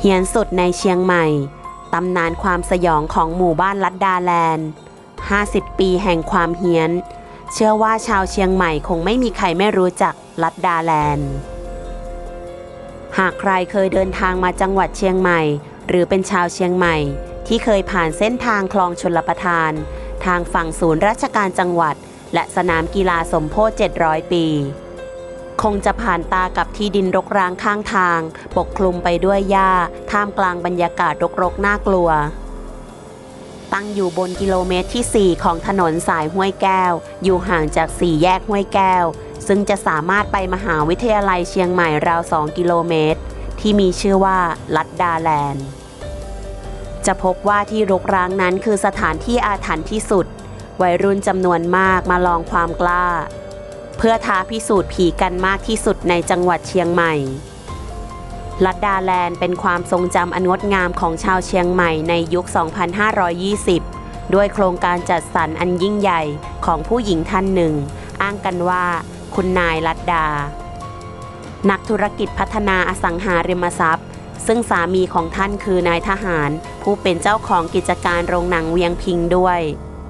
ฮี้ยนสุดในเชียงใหม่ตำนานความสยองของหมู่บ้านลัดดาแลนด์50 ปีแห่งความเฮี้ยนเชื่อว่าชาวเชียงใหม่คงไม่มีใครไม่รู้จักลัดดาแลนด์หากใครเคยเดินทางมาจังหวัดเชียงใหม่หรือเป็นชาวเชียงใหม่ที่เคยผ่านเส้นทางคลองชลประทานทางฝั่งศูนย์ราชการจังหวัดและสนามกีฬาสมโพธิ700 ปีคงจะผ่านตากับที่ดินรกร้างข้างทางปกคลุมไปด้วยหญ้าท่ามกลางบรรยากาศรกๆน่ากลัวตั้งอยู่บนกิโลเมตรที่ 4 ของถนนสายห้วยแก้วอยู่ห่างจาก4 แยกห้วยแก้วซึ่งจะสามารถไปมหาวิทยาลัยเชียงใหม่ราว 2 กิโลเมตรที่มีชื่อว่าลัดดาแลนด์จะพบว่าที่รกร้างนั้นคือสถานที่อาถรรพ์ที่สุดวัยรุ่นจำนวนมากมาลองความกล้าเพื่อท้าพิสูจน์ผีกันมากที่สุดในจังหวัดเชียงใหม่ลัดดาแลนด์เป็นความทรงจำอันงดงามของชาวเชียงใหม่ในยุค 2520 ด้วยโครงการจัดสรรอันยิ่งใหญ่ของผู้หญิงท่านหนึ่งอ้างกันว่าคุณนายลัดดานักธุรกิจพัฒนาอสังหาริมทรัพย์ซึ่งสามีของท่านคือนายทหารผู้เป็นเจ้าของกิจการโรงหนังเวียงพิงด้วย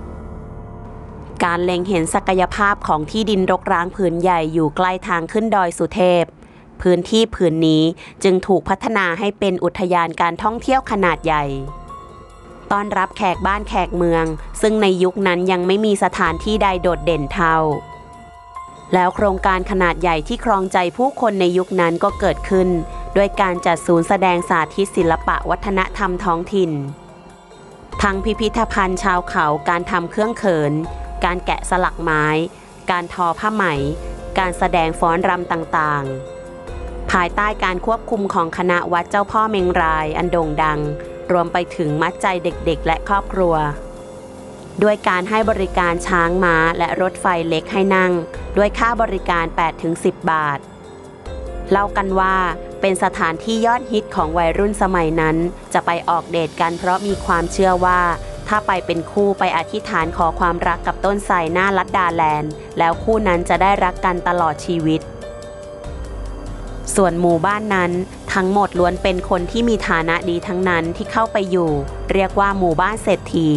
การเล็งเห็นศักยภาพของที่ดินรกร้างผืนใหญ่อยู่ใกล้ทางขึ้นดอยสุเทพพื้นที่ผืนนี้จึงถูกพัฒนาให้เป็นอุทยานการท่องเที่ยวขนาดใหญ่ต้อนรับแขกบ้านแขกเมืองซึ่งในยุคนั้นยังไม่มีสถานที่ใดโดดเด่นเท่าแล้วโครงการขนาดใหญ่ที่ครองใจผู้คนในยุคนั้นก็เกิดขึ้นด้วยการจัดศูนย์แสดงสาธิตศิลปะวัฒนธรรมท้องถิ่นทั้งพิพิธภัณฑ์ชาวเขาการทำเครื่องเขินการแกะสลักไม้การทอผ้าไหมการแสดงฟ้อนรำต่างๆภายใต้การควบคุมของคณะวัดเจ้าพ่อเมงรายอันโด่งดังรวมไปถึงมัดใจเด็กๆและครอบครัวด้วยการให้บริการช้างม้าและรถไฟเล็กให้นั่งด้วยค่าบริการ 8-10 บาทเล่ากันว่าเป็นสถานที่ยอดฮิตของวัยรุ่นสมัยนั้นจะไปออกเดทกันเพราะมีความเชื่อว่าถ้าไปเป็นคู่ไปอธิษฐานขอความรักกับต้นไทรหน้าลัดดาแลนด์แล้วคู่นั้นจะได้รักกันตลอดชีวิตส่วนหมู่บ้านนั้นทั้งหมดล้วนเป็นคนที่มีฐานะดีทั้งนั้นที่เข้าไปอยู่เรียกว่าหมู่บ้านเศรษฐี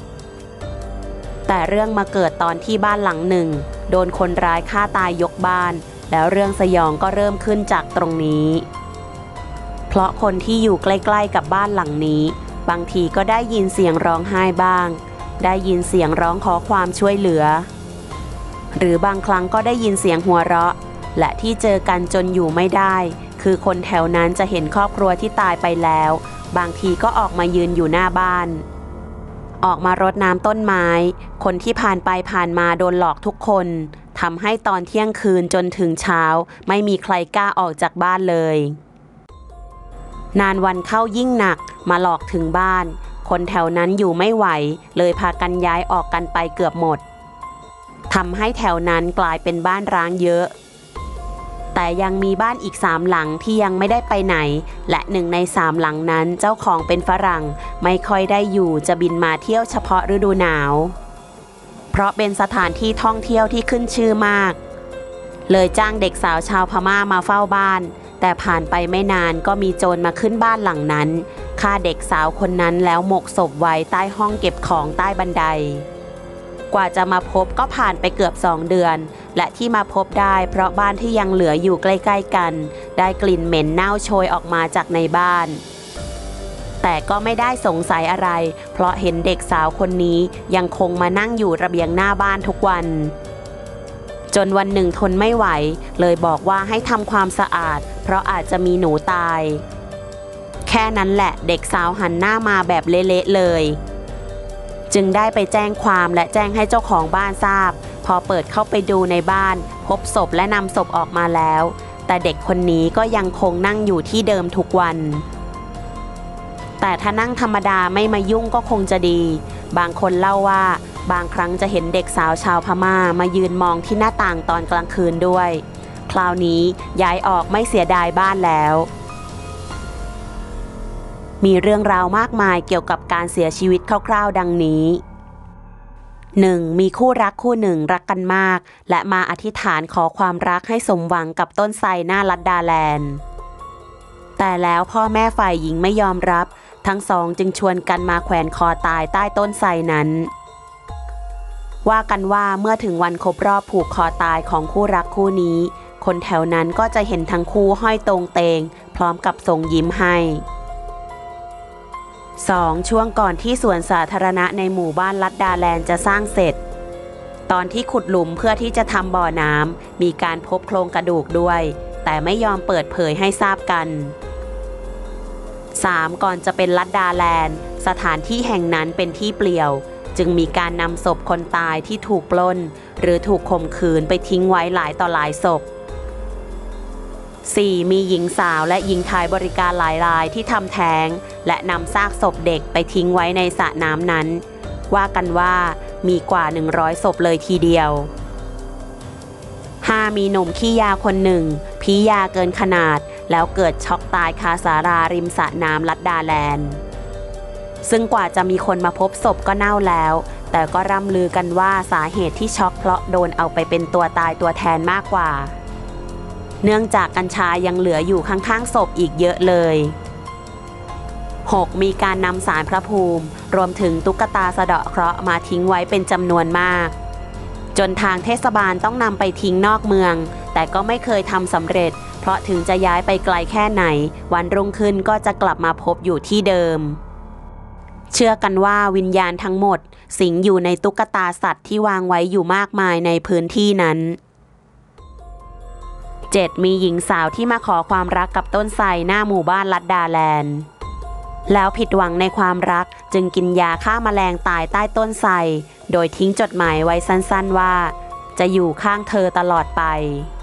แต่เรื่องมาเกิดตอนที่บ้านหลังหนึ่งโดนคนร้ายฆ่าตายยกบ้านแล้วเรื่องสยองก็เริ่มขึ้นจากตรงนี้เพราะคนที่อยู่ใกล้ๆกับบ้านหลังนี้บางทีก็ได้ยินเสียงร้องไห้บ้างได้ยินเสียงร้องขอความช่วยเหลือหรือบางครั้งก็ได้ยินเสียงหัวเราะและที่เจอกันจนอยู่ไม่ได้คือคนแถวนั้นจะเห็นครอบครัวที่ตายไปแล้วบางทีก็ออกมายืนอยู่หน้าบ้านออกมารดน้ำต้นไม้คนที่ผ่านไปผ่านมาโดนหลอกทุกคนทำให้ตอนเที่ยงคืนจนถึงเช้าไม่มีใครกล้าออกจากบ้านเลยนานวันเข้ายิ่งหนักมาหลอกถึงบ้านคนแถวนั้นอยู่ไม่ไหวเลยพากันย้ายออกกันไปเกือบหมดทำให้แถวนั้นกลายเป็นบ้านร้างเยอะแต่ยังมีบ้านอีก3 หลังที่ยังไม่ได้ไปไหนและ1 ใน 3 หลังนั้นเจ้าของเป็นฝรั่งไม่ค่อยได้อยู่จะบินมาเที่ยวเฉพาะฤดูหนาวเพราะเป็นสถานที่ท่องเที่ยวที่ขึ้นชื่อมากเลยจ้างเด็กสาวชาวพม่ามาเฝ้าบ้านแต่ผ่านไปไม่นานก็มีโจรมาขึ้นบ้านหลังนั้นฆ่าเด็กสาวคนนั้นแล้วหมกศพไว้ใต้ห้องเก็บของใต้บันไดกว่าจะมาพบก็ผ่านไปเกือบ2 เดือนและที่มาพบได้เพราะบ้านที่ยังเหลืออยู่ใกล้ๆกันได้กลิ่นเหม็นเน่าโชยออกมาจากในบ้านแต่ก็ไม่ได้สงสัยอะไรเพราะเห็นเด็กสาวคนนี้ยังคงมานั่งอยู่ระเบียงหน้าบ้านทุกวันจนวันหนึ่งทนไม่ไหวเลยบอกว่าให้ทำความสะอาดเพราะอาจจะมีหนูตายแค่นั้นแหละเด็กสาวหันหน้ามาแบบเละๆเลยจึงได้ไปแจ้งความและแจ้งให้เจ้าของบ้านทราบพอเปิดเข้าไปดูในบ้านพบศพและนำศพออกมาแล้วแต่เด็กคนนี้ก็ยังคงนั่งอยู่ที่เดิมทุกวันแต่ถ้านั่งธรรมดาไม่มายุ่งก็คงจะดีบางคนเล่าว่าบางครั้งจะเห็นเด็กสาวชาวพม่ามายืนมองที่หน้าต่างตอนกลางคืนด้วยคราวนี้ย้ายออกไม่เสียดายบ้านแล้วมีเรื่องราวมากมายเกี่ยวกับการเสียชีวิตคร่าวๆดังนี้ 1. มีคู่รักคู่หนึ่งรักกันมากและมาอธิษฐานขอความรักให้สมหวังกับต้นไทรหน้าลัดดาแลนด์แต่แล้วพ่อแม่ฝ่ายหญิงไม่ยอมรับทั้งสองจึงชวนกันมาแขวนคอตายใต้ต้นไทรนั้นว่ากันว่าเมื่อถึงวันครบรอบผูกคอตายของคู่รักคู่นี้คนแถวนั้นก็จะเห็นทั้งคู่ห้อยตรงเตงพร้อมกับส่งยิ้มให้ 2. ช่วงก่อนที่สวนสาธารณะในหมู่บ้านลัดดาแลนด์จะสร้างเสร็จตอนที่ขุดหลุมเพื่อที่จะทำบ่อน้ำมีการพบโครงกระดูกด้วยแต่ไม่ยอมเปิดเผยให้ทราบกัน 3. ก่อนจะเป็นลัดดาแลนด์สถานที่แห่งนั้นเป็นที่เปลี่ยวจึงมีการนำศพคนตายที่ถูกปล้นหรือถูกข่มขืนไปทิ้งไว้หลายต่อหลายศพ 4. มีหญิงสาวและหญิงชายบริการหลายรายที่ทำแท้งและนำซากศพเด็กไปทิ้งไว้ในสระน้ำนั้นว่ากันว่ามีกว่า100ศพเลยทีเดียว 5. มีหนุ่มขี้ยาคนหนึ่งพียาเกินขนาดแล้วเกิดช็อกตายคาศาลาริมสระน้ำลัดดาแลนด์ซึ่งกว่าจะมีคนมาพบศพก็เน่าแล้วแต่ก็ร่ำลือกันว่าสาเหตุที่ช็อกเพราะโดนเอาไปเป็นตัวตายตัวแทนมากกว่าเนื่องจากกัญชายังเหลืออยู่ข้างๆศพอีกเยอะเลย 6. มีการนำศาลพระภูมิรวมถึงตุ๊กตาสะเดาะเคราะห์มาทิ้งไว้เป็นจำนวนมากจนทางเทศบาลต้องนำไปทิ้งนอกเมืองแต่ก็ไม่เคยทำสำเร็จเพราะถึงจะย้ายไปไกลแค่ไหนวันรุ่งขึ้นก็จะกลับมาพบอยู่ที่เดิมเชื่อกันว่าวิญญาณทั้งหมดสิงอยู่ในตุ๊กตาสัตว์ที่วางไว้อยู่มากมายในพื้นที่นั้น 7. มีหญิงสาวที่มาขอความรักกับต้นไทรหน้าหมู่บ้านลัดดาแลนด์แล้วผิดหวังในความรักจึงกินยาฆ่าแมลงตายใต้ต้นไทรโดยทิ้งจดหมายไว้สั้นๆว่าจะอยู่ข้างเธอตลอดไป